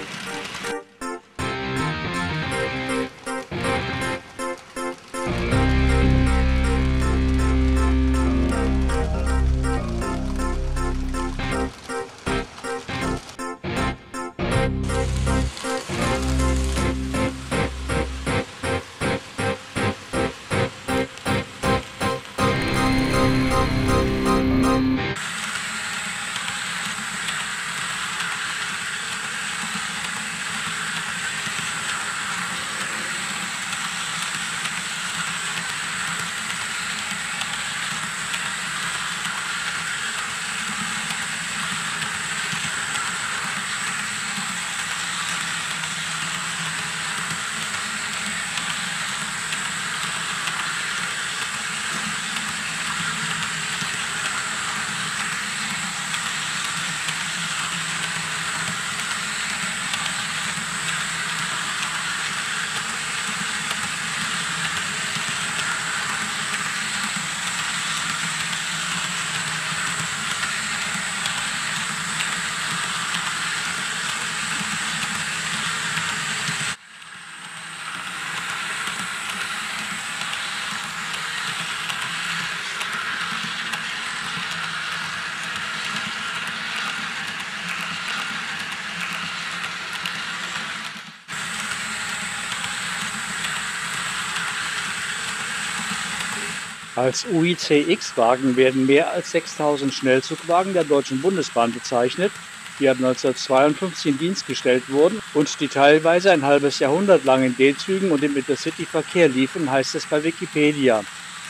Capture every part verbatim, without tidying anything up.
Als U I C X-Wagen werden mehr als sechstausend Schnellzugwagen der Deutschen Bundesbahn bezeichnet, die ab neunzehnhundertzweiundfünfzig in Dienst gestellt wurden und die teilweise ein halbes Jahrhundert lang in D-Zügen und im Intercity-Verkehr liefen, heißt es bei Wikipedia.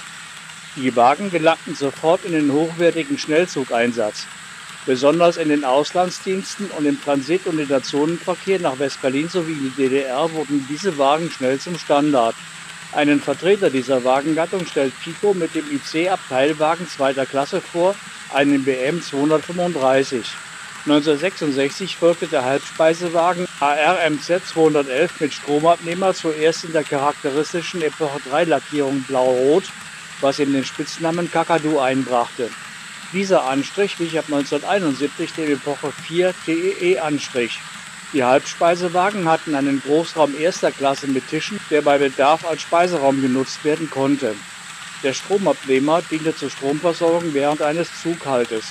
Die Wagen gelangten sofort in den hochwertigen Schnellzugeinsatz. Besonders in den Auslandsdiensten und im Transit- und Interzonenverkehr nach West-Berlin sowie in die D D R wurden diese Wagen schnell zum Standard. Einen Vertreter dieser Wagengattung stellt PICO mit dem I C-Abteilwagen zweiter Klasse vor, einen B M zweihundertfünfunddreißig. neunzehnhundertsechsundsechzig folgte der Halbspeisewagen A R M Z zweihundertelf mit Stromabnehmer, zuerst in der charakteristischen Epoche drei Lackierung blau-rot, was ihm den Spitznamen Kakadu einbrachte. Dieser Anstrich wich ab neunzehnhunderteinundsiebzig dem Epoche vier T E E-Anstrich. Die Halbspeisewagen hatten einen Großraum erster Klasse mit Tischen, der bei Bedarf als Speiseraum genutzt werden konnte. Der Stromabnehmer diente zur Stromversorgung während eines Zughaltes.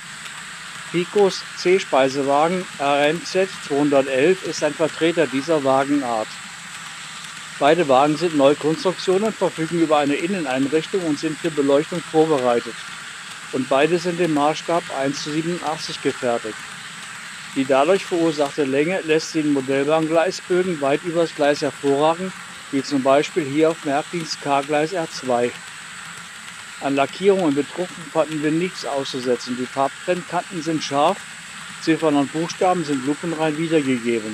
PICOs C-Speisewagen A R M Z zweihundertelf ist ein Vertreter dieser Wagenart. Beide Wagen sind Neukonstruktionen, verfügen über eine Inneneinrichtung und sind für Beleuchtung vorbereitet. Und beide sind im Maßstab eins zu siebenundachtzig gefertigt. Die dadurch verursachte Länge lässt sie in Modellbahngleisbögen weit übers Gleis hervorragen, wie zum Beispiel hier auf Merkdienst K-Gleis R zwei. An Lackierung und Bedruckung fanden wir nichts auszusetzen. Die Farbtrennkanten sind scharf, Ziffern und Buchstaben sind lupenrein wiedergegeben.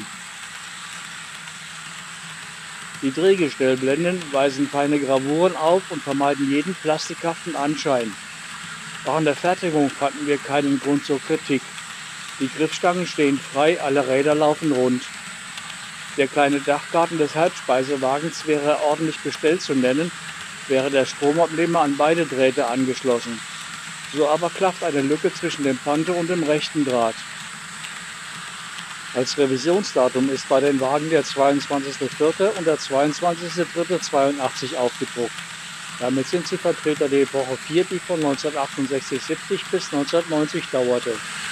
Die Drehgestellblenden weisen feine Gravuren auf und vermeiden jeden plastikhaften Anschein. Auch an der Fertigung fanden wir keinen Grund zur Kritik. Die Griffstangen stehen frei, alle Räder laufen rund. Der kleine Dachgarten des Halbspeisewagens wäre ordentlich bestellt zu nennen, wäre der Stromabnehmer an beide Drähte angeschlossen. So aber klafft eine Lücke zwischen dem Pante und dem rechten Draht. Als Revisionsdatum ist bei den Wagen der zweiundzwanzigster vierte und der zweiundzwanzigster dritte zweiundachtzig aufgedruckt. Damit sind sie Vertreter der Epoche vier, die von neunzehnhundertachtundsechzig siebzig bis neunzehnhundertneunzig dauerte.